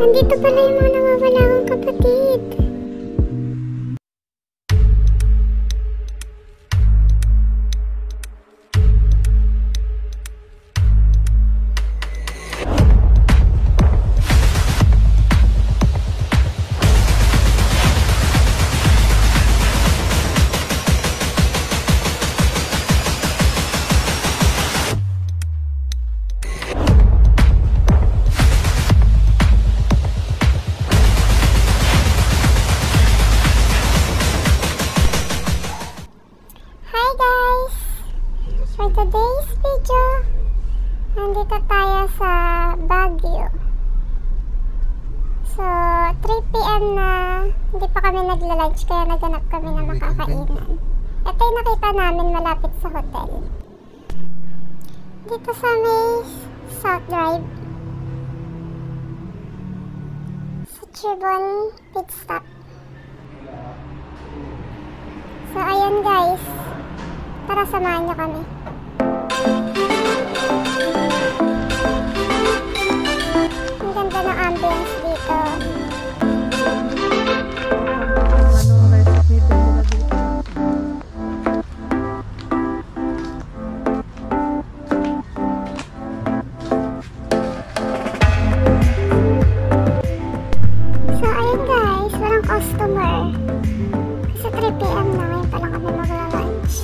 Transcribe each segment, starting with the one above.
Nandito pala yung mga nawawala kong kapatid. For today's video, nandito tayo sa Baguio. So, 3 PM na, hindi pa kami nagla-lunch kaya naghanap kami ng makakainan. Ito yung nakita namin malapit sa hotel. Dito sa may South Drive. Sa Chibon Pit Stop. So, ayan guys. Tara, samahan niyo kami. Ang ganda ng ambience dito. So, ayun guys, walang customer. Kasi 3 PM na, ngayon pa lang kami magla-lunch.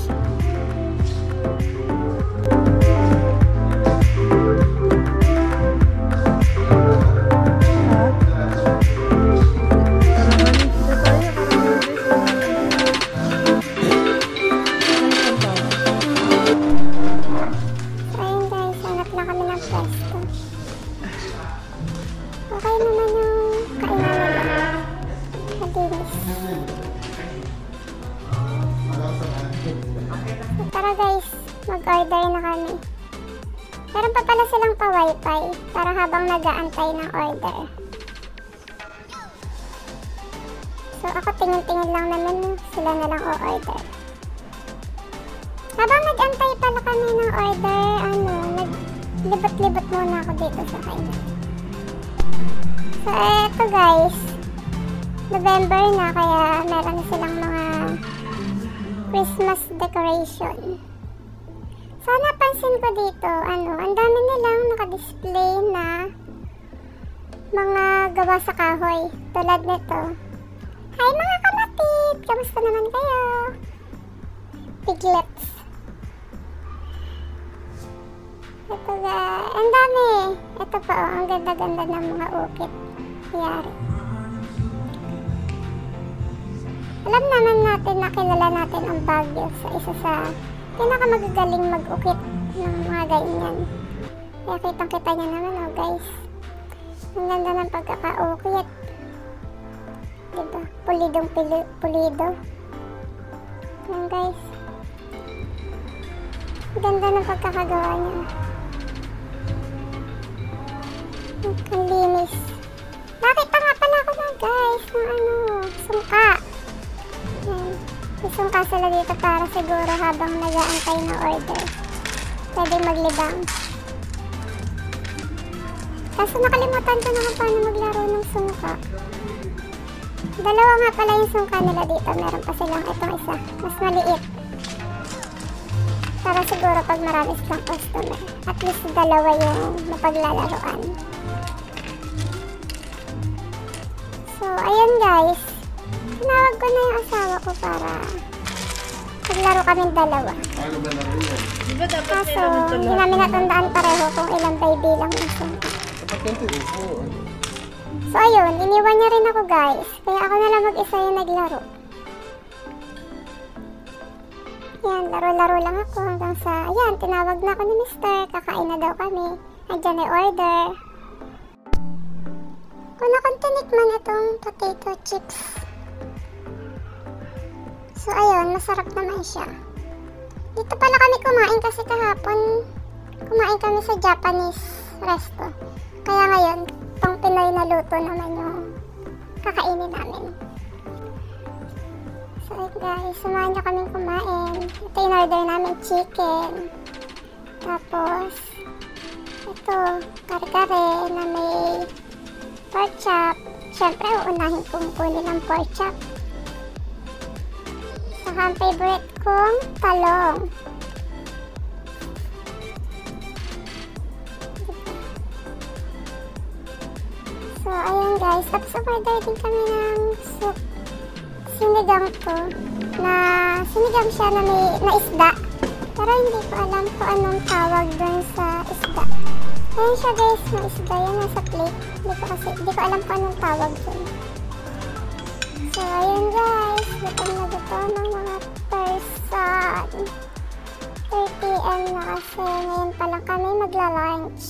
Okay naman yung kainan nila. Madinis. So, tara guys, mag-order na kami. Meron pa pala silang pa-wifi para habang nag-aantay ng order. So ako tingin-tingin lang naman, sila na lang o-order. Habang nag-antay pala kami ng order, naglibot-libot muna ako dito sa kainan. So, eto guys, November na kaya meron silang mga Christmas decoration. So, napansin ko dito, ang dami nilang naka-display na mga gawa sa kahoy. Tulad nito. Hi mga kamatid! Kamusta naman kayo? Piglets. Ito guys, ang dami. Ito pa ang ganda-ganda ng mga ukit. Yari. Alam naman natin na kilala natin ang Baguio sa isa sa pinakamagagaling mag-ukit ng mga ganyan. Kaya kitang-kita niya naman guys. Ang ganda ng pagkaka-ukit. Diba? Pulidong pulido. Ayan guys. Ang ganda ng pagkakagawa niya. Ang linis. Nakita nga pala ako na guys ng sungka. Ayan. May sungka sila dito para siguro habang nag-aantay ng order. Pwede maglibang. Kaso nakalimutan ko na kung paano maglaro ng sungka. Dalawa nga pala yung sungka nila dito. Meron pa silang itong isa. Mas maliit. Para siguro pag marami silang customer. At least dalawa yung mapaglalaroan. So, ayan guys. Tinawag ko na yung asawa ko para maglaro kaming dalawa. Kaso, hindi namin natandaan pareho kung ilang by bilang yung sungka. So, ayun. Iniwan niya rin ako guys. Kaya ako na lang mag-isa yung naglaro. Yan, laro-laro lang ako hanggang sa, ayan, tinawag na ako ni Mr. Kakain na daw kami. Andiyan ay order. Kung akong tinikman itong potato chips. So, ayun, masarap naman siya. Dito pala kami kumain kasi kahapon kumain kami sa Japanese resto. Kaya ngayon, pang Pinoy na luto naman yung kakainin namin. So guys, samahan nyo kaming kumain. Ito yung order namin, chicken. Tapos, ito, kare-kare na may pork chop. Siyempre, uunahin kong kunin ang pork chop. Saka ang favorite kong talong. So, ayun guys. Tapos umorder din kami ng soup. Sinigang to. Sinigang siya na may na isda. Pero hindi ko alam kung anong tawag dun sa isda. Ayun siya guys, na isda yan nasa plate. Hindi ko alam kung anong tawag dun. So, ayun guys. Gutom na gutom ang mga person. 3 PM na kasi ngayon pa lang kami magla-lunch.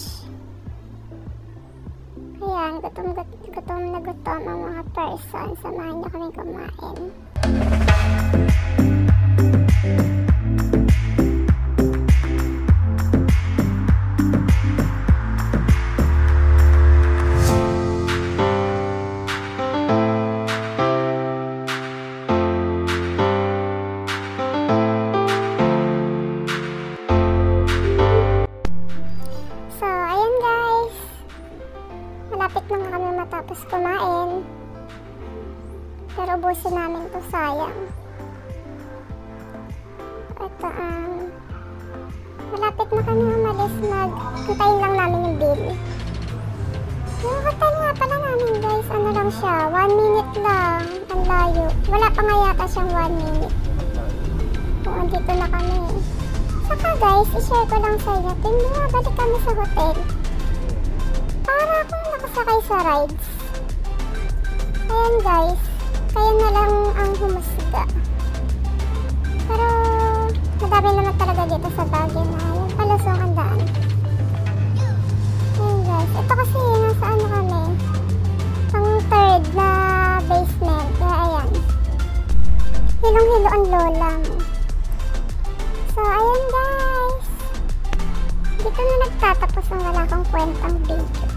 Ayan, gutom na gutom ang mga person. Samahan niyo kami kumain. Malapit na nga kami matapos kumain. Pero ubusin namin to, sayang. Ito malapit na kami umalis. Hintayin lang namin yung bill. Yung hotel nga pala namin guys, ano lang siya, 1 minute lang. Ang layo. Wala pa nga yata siyang 1 minute. Kung andito na kami. Saka guys, i-share ko lang sa inyo. Balik kami sa hotel. Para akong nakasakay sa rides. Ayan guys, kayo na lang ang humusga. Pero madami naman talaga dito sa Baguio na yung palusong ang daan. Ayan guys, ito kasi nasa ano kami, ang 3rd na basement. Kaya ayan, hilong-hilo ang lola mo. So ayan guys, dito na nagtatapos ang wala kong kwentang video.